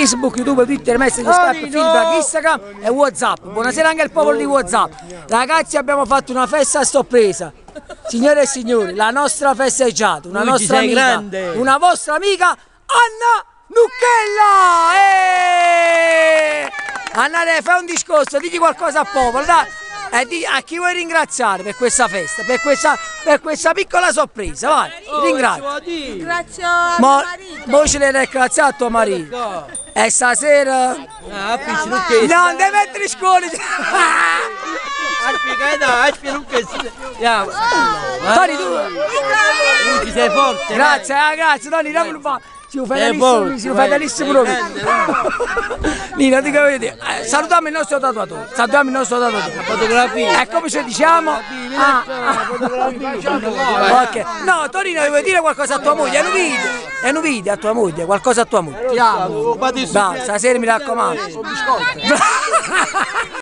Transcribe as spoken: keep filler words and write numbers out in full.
Facebook, YouTube, Twitter, Messenger, Skype, Feedback, Instagram e WhatsApp. Buonasera anche al popolo di WhatsApp. Ragazzi, abbiamo fatto una festa a sorpresa. Signore e signori, la nostra festeggiata, una Luigi, nostra amica, grande. una vostra amica, Anna Nucchella! Eeeh! Anna, fai un discorso, digli qualcosa al popolo, dai! E di, a chi vuoi ringraziare per questa festa, per questa, per questa piccola sorpresa, vai, Oh, ringrazio. Ringrazio a Mo, mio marito. mo ce l'hai ringraziato a tuo marito. E stasera... Ah, appicci, non che... No, non devi mettere scuole! Aspetta, dai, aspetta, non che... Andiamo. Tony, tu... Luigi, sei forte. Grazie, eh, grazie, Tony, dammi un po'. Siamo fedelissimi, siamo fedelissimi proprio. Nina, ti capite? Eh, salutiamo il nostro tatuatore, salutiamo il nostro tatuatore. Fotografia. E come ci diciamo? Ah, ah. Ok. No, Torino, vuoi dire qualcosa a tua moglie? È un video, è un video a tua moglie, qualcosa a tua moglie. Ti amo. Dai, stasera mi raccomando.